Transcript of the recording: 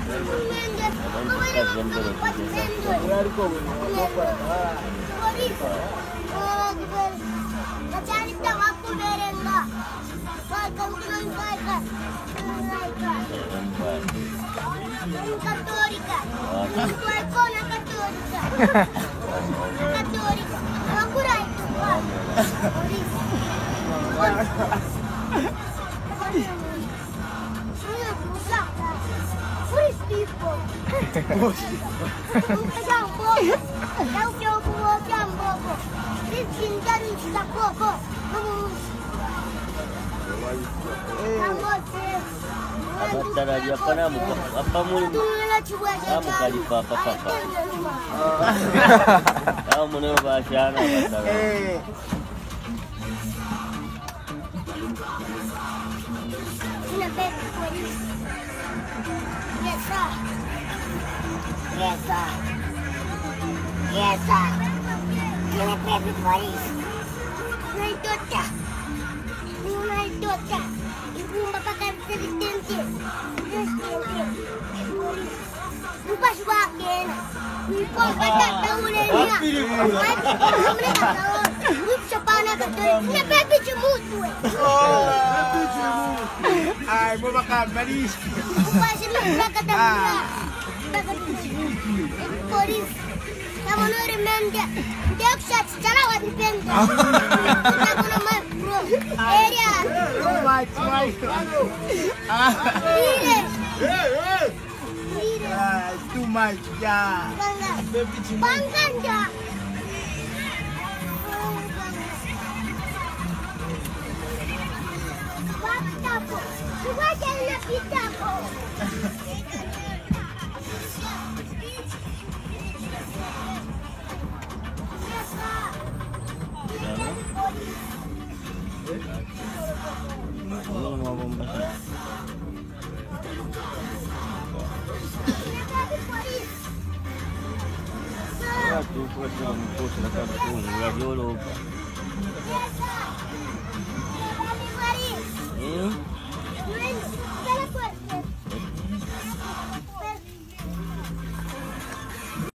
Tarajia pana apa mulu kamu kali papa. Kamu nih bahasa anak bahasa. Yes, sir. Tiene pepe por isso. No hay tota. No hay tota. Y pumba para que se distente. Não faz vaquena. Não pode bater na orelha. Muito chapão na cadeira. Não é pepe de muito, ué. Ai, vou macar marisco. Não faz isso na cadeira. Por isso. Kamu nuri mende, dia kusat secara wajib mende. Kita nama bro, area. Too much, ya. Bangkan dah. Bangkan apa? Cuba jangan kita apa. Tu pode não posso na cara com o